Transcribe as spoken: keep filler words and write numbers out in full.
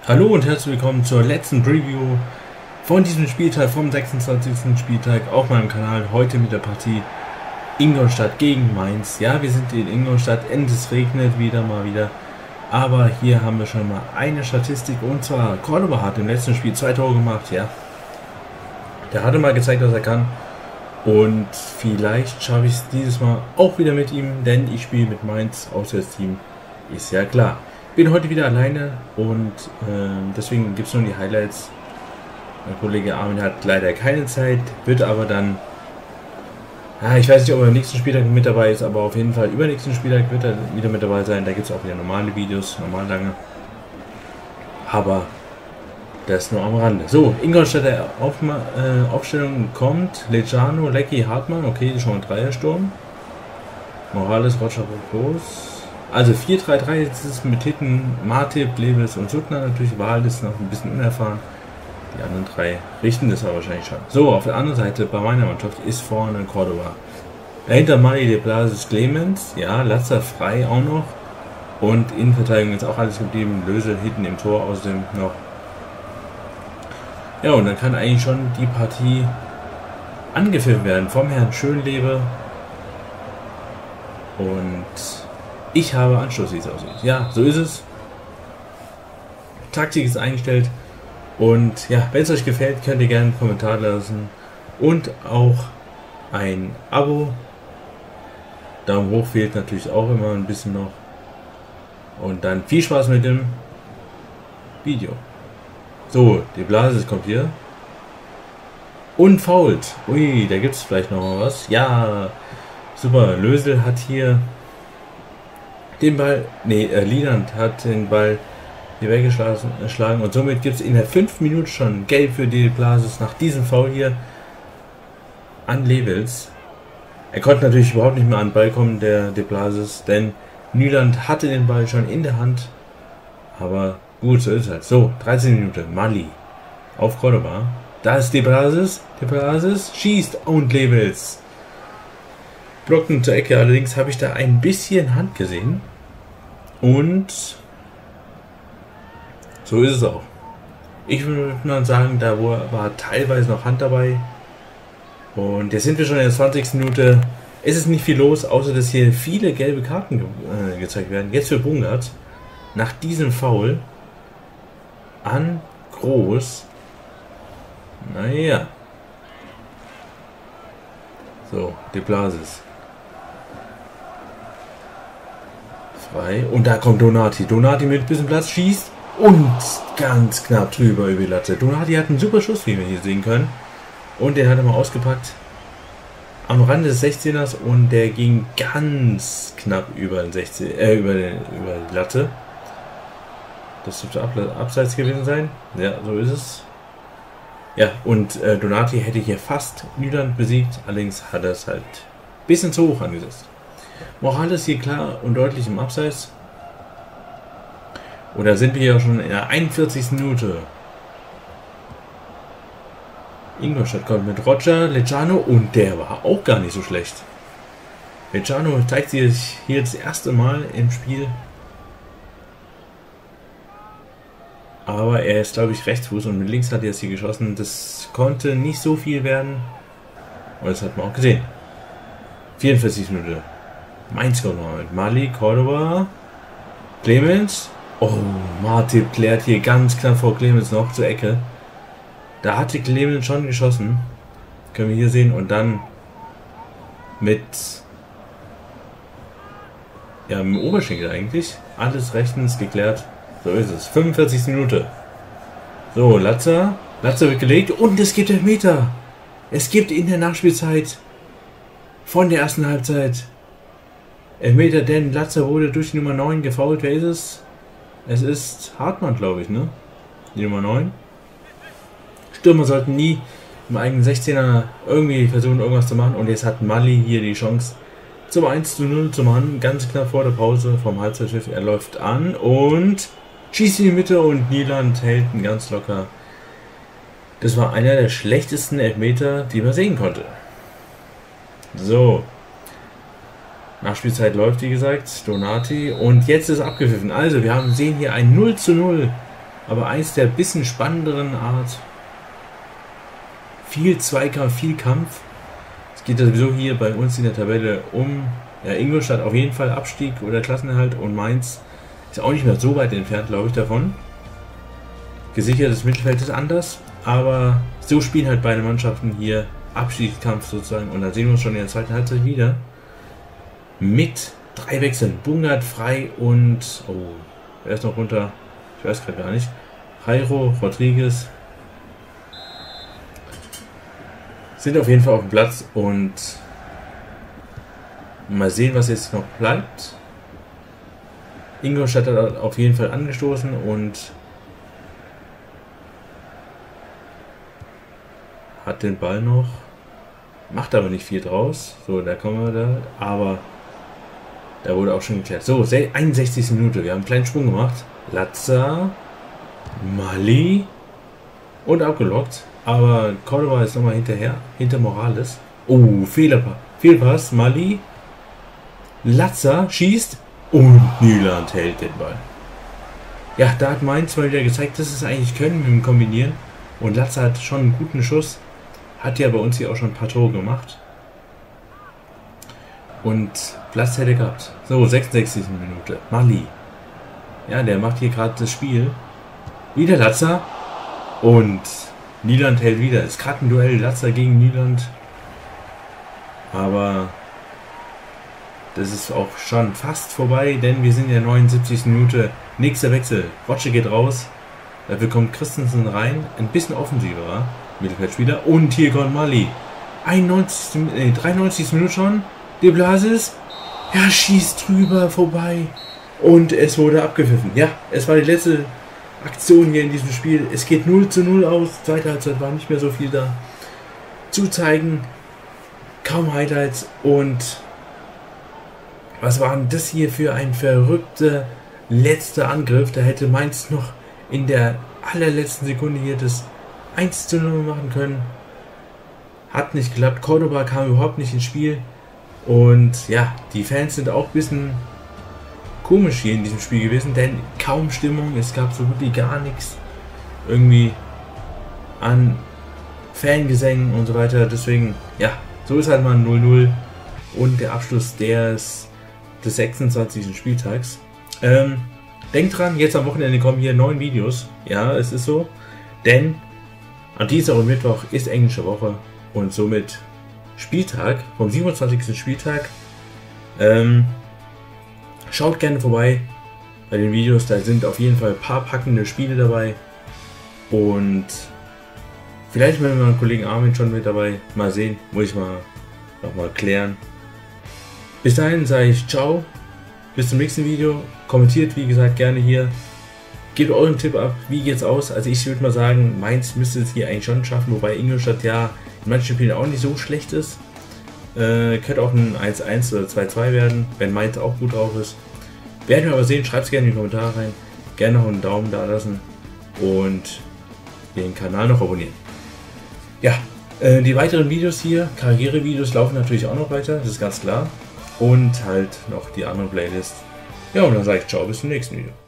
Hallo und herzlich willkommen zur letzten Preview von diesem Spieltag, vom sechsundzwanzigsten Spieltag auf meinem Kanal. Heute mit der Partie Ingolstadt gegen Mainz. Ja, wir sind in Ingolstadt, es regnet wieder mal wieder. Aber hier haben wir schon mal eine Statistik, und zwar Cordoba hat im letzten Spiel zwei Tore gemacht. Ja, der hatte mal gezeigt, was er kann. Und vielleicht schaffe ich es dieses Mal auch wieder mit ihm, denn ich spiele mit Mainz, Auswärtsteam, ist ja klar. Bin heute wieder alleine und äh, deswegen gibt es nur die Highlights. Mein Kollege Armin hat leider keine Zeit, wird aber dann, ja, ich weiß nicht, ob er am nächsten Spieltag mit dabei ist, aber auf jeden Fall übernächsten Spieltag wird er wieder mit dabei sein. Da gibt es auch wieder normale Videos, normal lange. Aber das nur am Rande. So, Ingolstädter Aufma äh, Aufstellung kommt. Lejano, Lecky, Hartmann, okay, schon ein Dreiersturm. Morales, Roger, Groß. Also vier drei drei jetzt ist mit Hitten, Martip, Lewis und Suttner natürlich. Wahl ist noch ein bisschen unerfahren. Die anderen drei richten das aber wahrscheinlich schon. So, auf der anderen Seite bei meiner Mannschaft ist vorne Cordoba. Dahinter Mali, De Blasis, Clemens. Ja, Latzer frei auch noch. Und Innenverteidigung ist auch alles geblieben. Löse, Hitten im Tor außerdem noch. Ja, und dann kann eigentlich schon die Partie angepfiffen werden vom Herrn Schönlebe. Und ich habe Anschluss, wie es aussieht. Ja, so ist es. Taktik ist eingestellt. Und ja, wenn es euch gefällt, könnt ihr gerne einen Kommentar lassen. Und auch ein Abo. Daumen hoch fehlt natürlich auch immer ein bisschen noch. Und dann viel Spaß mit dem Video. So, die Blase kommt hier. Unfault. Ui, da gibt es vielleicht noch mal was. Ja, super. Lösel hat hier den Ball, nee, äh, Lieland hat den Ball hier weggeschlagen und somit gibt es in der fünften Minute schon Gelb für De Blasis nach diesem Foul hier an Levels. Er konnte natürlich überhaupt nicht mehr an den Ball kommen, der De Blasis, denn Nyland hatte den Ball schon in der Hand, aber gut, so ist es halt. So, dreizehnte Minute, Mali auf Cordoba. Da ist De Blasis, De Blasis schießt und Levels blocken zur Ecke. Allerdings habe ich da ein bisschen Hand gesehen. Und so ist es auch. Ich würde mal sagen, da war teilweise noch Hand dabei. Und jetzt sind wir schon in der zwanzigsten Minute. Es ist nicht viel los, außer dass hier viele gelbe Karten ge äh, gezeigt werden. Jetzt für Bungert. Nach diesem Foul an Groß. Naja. So, De Blasis. Frei. Und da kommt Donati. Donati mit ein bisschen Platz schießt und ganz knapp drüber über die Latte. Donati hat einen super Schuss, wie wir hier sehen können. Und den hat er mal ausgepackt am Rande des sechzehners und der ging ganz knapp über den sechzehn, äh, über, den, über die Latte. Das dürfte ab, abseits gewesen sein. Ja, so ist es. Ja, und äh, Donati hätte hier fast Nyland besiegt, allerdings hat er es halt ein bisschen zu hoch angesetzt. Morales hier klar und deutlich im Abseits. Oder sind wir ja schon in der einundvierzigsten Minute. Ingolstadt kommt mit Roger, Lejano und der war auch gar nicht so schlecht. Lejano zeigt sich hier das erste Mal im Spiel. Aber er ist, glaube ich, Rechtsfuß und mit links hat er jetzt hier geschossen. Das konnte nicht so viel werden. Und das hat man auch gesehen. vierundvierzigste Minute. Mainz kommt noch mit Mali, Cordoba, Clemens. Oh, Martip klärt hier ganz knapp vor Clemens noch zur Ecke. Da hatte Clemens schon geschossen. Können wir hier sehen. Und dann mit, ja, mit dem Oberschenkel eigentlich. Alles rechtens geklärt. So ist es. fünfundvierzigste Minute. So, Latzer. Latzer wird gelegt und es gibt Elfmeter. Es gibt in der Nachspielzeit von der ersten Halbzeit Elfmeter, denn Latzer wurde durch die Nummer neun gefoult. Wer ist es? Es ist Hartmann, glaube ich, ne? Die Nummer neun. Stürmer sollten nie im eigenen sechzehner irgendwie versuchen, irgendwas zu machen. Und jetzt hat Mali hier die Chance zum eins zu null zu machen. Ganz knapp vor der Pause vom Halbzeitschiff. Er läuft an und schießt in die Mitte und Nyland hält ihn ganz locker. Das war einer der schlechtesten Elfmeter, die man sehen konnte. So. Nachspielzeit läuft, wie gesagt, Donati. Und jetzt ist abgepfiffen. Also, wir haben sehen hier ein null zu null aber eins der bisschen spannenderen Art. Viel Zweikampf, viel Kampf. Es geht ja sowieso hier bei uns in der Tabelle um ja, Ingolstadt auf jeden Fall Abstieg oder Klassenerhalt und Mainz ist auch nicht mehr so weit entfernt, glaube ich, davon. Gesichertes Mittelfeld ist anders, aber so spielen halt beide Mannschaften hier Abstiegskampf sozusagen und dann sehen wir uns schon in der zweiten Halbzeit wieder mit drei Wechseln. Bungert, Frei und oh, wer ist noch runter? Ich weiß gerade gar nicht. Jairo, Rodriguez sind auf jeden Fall auf dem Platz und mal sehen, was jetzt noch bleibt. Ingolstadt hat auf jeden Fall angestoßen und hat den Ball noch, macht aber nicht viel draus. So, da kommen wir da, aber da wurde auch schon geklärt. So, einundsechzigste Minute, wir haben einen kleinen Sprung gemacht. Latza, Mali und abgelockt, aber Cordoba ist nochmal hinterher, hinter Morales. Oh, Fehlerpass, Fehlpass, Mali, Latza schießt und Nyland hält den Ball. Ja, da hat Mainz mal wieder gezeigt, dass es eigentlich können mit dem Kombinieren. Und Latza hat schon einen guten Schuss. Hat ja bei uns hier auch schon ein paar Tore gemacht. Und Platz hätte gehabt. So, sechsundsechzigste Minute. Mali. Ja, der macht hier gerade das Spiel. Wieder Latza. Und Nyland hält wieder. Es ist gerade ein Duell. Latza gegen Nyland. Aber das ist auch schon fast vorbei, denn wir sind in der neunundsiebzigsten Minute. Nächster Wechsel. Rotsche geht raus. Dafür kommt Christensen rein. Ein bisschen offensiver Mittelfeldspieler. Und hier kommt Mali. einundneunzigste, nee, dreiundneunzigste Minute schon. De Blasis. Er schießt drüber vorbei. Und es wurde abgepfiffen. Ja, es war die letzte Aktion hier in diesem Spiel. Es geht null zu null aus. Zweite Halbzeit war nicht mehr so viel da zu zeigen. Kaum Highlights. Und was war denn das hier für ein verrückter letzter Angriff? Da hätte Mainz noch in der allerletzten Sekunde hier das eins zu null machen können. Hat nicht geklappt. Cordoba kam überhaupt nicht ins Spiel. Und ja, die Fans sind auch ein bisschen komisch hier in diesem Spiel gewesen, denn kaum Stimmung. Es gab so gut wie gar nichts irgendwie an Fangesängen und so weiter. Deswegen, ja, so ist halt mal null null und der Abschluss des, des sechsundzwanzigsten Spieltags. Ähm, denkt dran, jetzt am Wochenende kommen hier neun Videos. Ja, es ist so. Denn am Dienstag und Mittwoch ist englische Woche und somit Spieltag vom siebenundzwanzigsten Spieltag. Ähm, schaut gerne vorbei bei den Videos. Da sind auf jeden Fall ein paar packende Spiele dabei. Und vielleicht mit meinem Kollegen Armin schon mit dabei. Mal sehen, muss ich mal nochmal klären. Bis dahin sage ich ciao. Bis zum nächsten Video. Kommentiert wie gesagt gerne hier. Gebt euren Tipp ab, wie geht's aus? Also ich würde mal sagen, Mainz müsste es hier eigentlich schon schaffen, wobei Ingolstadt ja in manchen Spielen auch nicht so schlecht ist. Äh, könnte auch ein eins eins oder zwei zwei werden, wenn Mainz auch gut drauf ist. Werden wir aber sehen, schreibt es gerne in die Kommentare rein. Gerne noch einen Daumen da lassen und den Kanal noch abonnieren. Ja, äh, die weiteren Videos hier, Karriere-Videos laufen natürlich auch noch weiter, das ist ganz klar. Und halt noch die anderen Playlists. Ja, und dann sage ich ciao, bis zum nächsten Video.